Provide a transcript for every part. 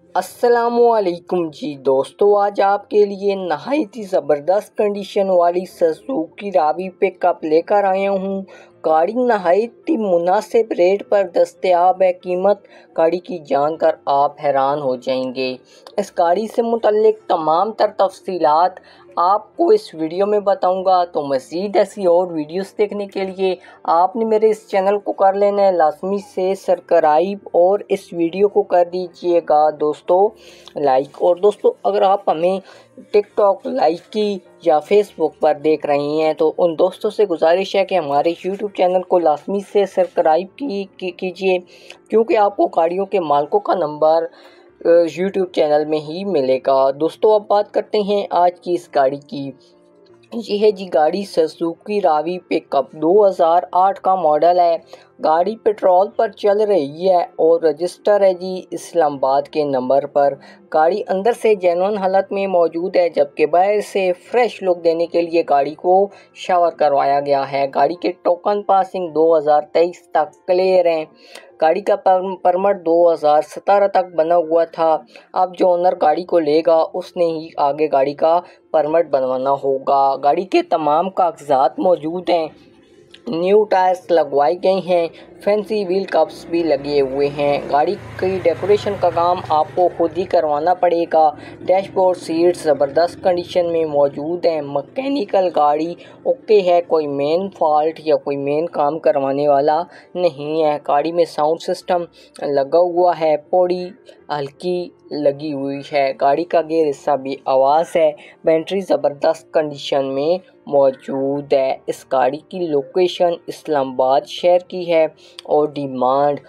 अस्सलामुअलैकुम जी दोस्तों, आज आपके लिए नहायत ही ज़बरदस्त कंडीशन वाली सुज़ुकी रावी पिकअप लेकर आया हूँ। गाड़ी नहायत ही मुनासिब रेट पर दस्तयाब है। कीमत गाड़ी की जानकर आप हैरान हो जाएंगे। इस गाड़ी से मुतल्लिक तमाम तर तफसीलात आपको इस वीडियो में बताऊंगा। तो मज़ीद ऐसी और वीडियोस देखने के लिए आपने मेरे इस चैनल को कर लेना है लाजमी से सब्सक्राइब और इस वीडियो को कर दीजिएगा दोस्तों लाइक। और दोस्तों, अगर आप हमें टिकटॉक लाइक की या फेसबुक पर देख रही हैं तो उन दोस्तों से गुजारिश है कि हमारे यूट्यूब चैनल को लाजमी से सब्सक्राइब कीजिए, क्योंकि आपको गाड़ियों के मालिकों का नंबर यूट्यूब चैनल में ही मिलेगा। दोस्तों, अब बात करते हैं आज की इस गाड़ी की। ये है जी गाड़ी सुज़ुकी रावी पिकअप 2008 का मॉडल है। गाड़ी पेट्रोल पर चल रही है और रजिस्टर है जी इस्लामाबाद के नंबर पर। गाड़ी अंदर से जेन्युइन हालत में मौजूद है, जबकि बाहर से फ्रेश लुक देने के लिए गाड़ी को शावर करवाया गया है। गाड़ी के टोकन पासिंग 2023 तक क्लियर हैं। गाड़ी का परमिट 2017 तक बना हुआ था। अब जो ओनर गाड़ी को लेगा उसने ही आगे गाड़ी का परमिट बनवाना होगा। गाड़ी के तमाम कागजात मौजूद हैं। न्यू टायर्स लगवाए गए हैं। फैंसी व्हील कप्स भी लगे हुए हैं। गाड़ी की डेकोरेशन का काम आपको खुद ही करवाना पड़ेगा। डैशबोर्ड सीट्स ज़बरदस्त कंडीशन में मौजूद हैं। मैकेनिकल गाड़ी ओके है, कोई मेन फॉल्ट या कोई मेन काम करवाने वाला नहीं है। गाड़ी में साउंड सिस्टम लगा हुआ है। पौड़ी हल्की लगी हुई है। गाड़ी का गियर हिस्सा भी आवाज़ है। बैटरी ज़बरदस्त कंडीशन में मौजूद है। इस गाड़ी की लोकेशन इस्लामाबाद शहर की है और डिमांड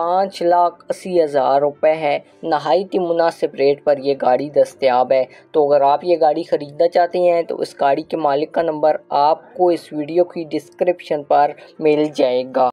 5,80,000 रुपये है। नहायत ही मुनासिब रेट पर यह गाड़ी दस्तयाब है। तो अगर आप ये गाड़ी ख़रीदना चाहते हैं तो इस गाड़ी के मालिक का नंबर आपको इस वीडियो की डिस्क्रिप्शन पर मिल जाएगा।